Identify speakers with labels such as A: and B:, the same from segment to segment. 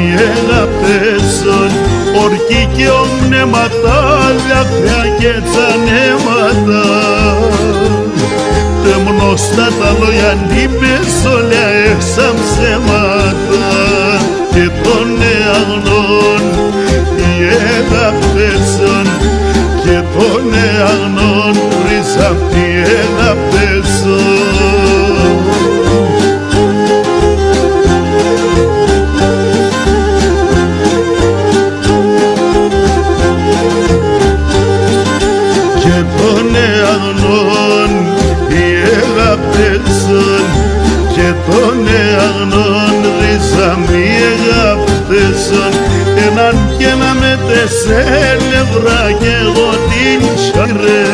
A: αγάπτεσον, ορκή και ομνέματα, λάθρια και τσανέματα. Τεμνώστα τα λόγια νύπες όλα έξαν ψέματα, και των αγνών οι αγάπτεσον, και των αγνών ρίζαν οι αγάπτεσον. Και των αγνών ρίζα μη αγάπτεσον, έναν και να με τεσέλευρα κι εγώ την τσάρε.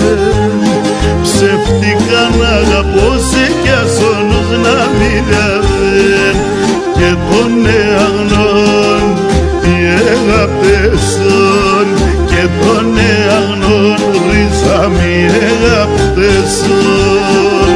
A: Ψεύτικα να αγαπώ σε κι ασόνος να μην διαβέν, και των αγνών οι αγάπτεσον, και των αγνών ρίζα μη αγάπτεσον.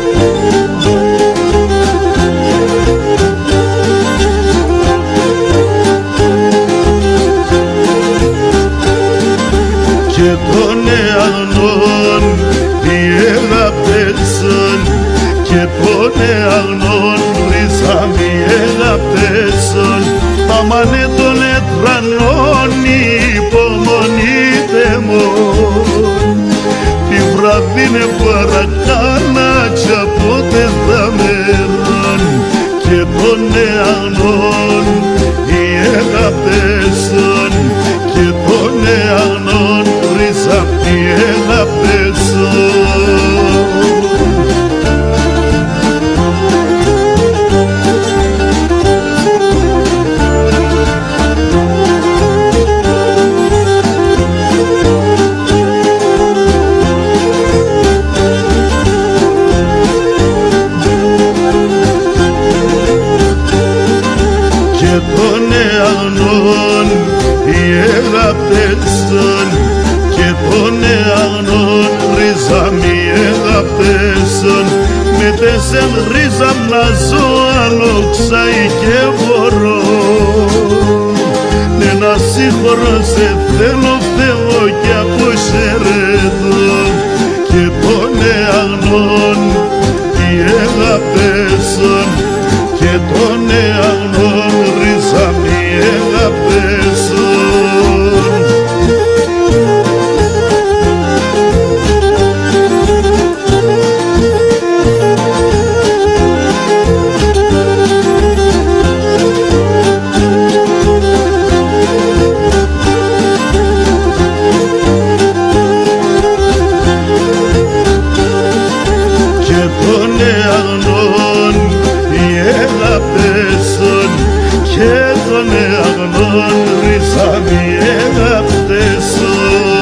A: Και των αγνών οι αγάπτεσον, και των αγνών ρίζα μη αγάπτεσον. Αμάνε των ετρανών υπομονείτε μόν, τη βραδύνε παρακάνα κι απότε θα μερών. Και των αγνών οι αγάπτεσον, και των αγνών ρίζα μη αγάπτεσον. Και των αγνών οι αγάπτεσον, και των αγνών ρίζα μη αγάπτεσον. Με τέσεν ρίζα να ζω άλλο ξαί και μπορώ, ένα σύγχωρο σε θέλω Θεό κι αποσαιρετώ. Και των αγνών οι αγάπτεσον, και των αγνών ρίζα μη αγάπτεσον. Και των αγνών οι αγάπτεσον, και των αγνών ρίζα μη αγάπτεσον.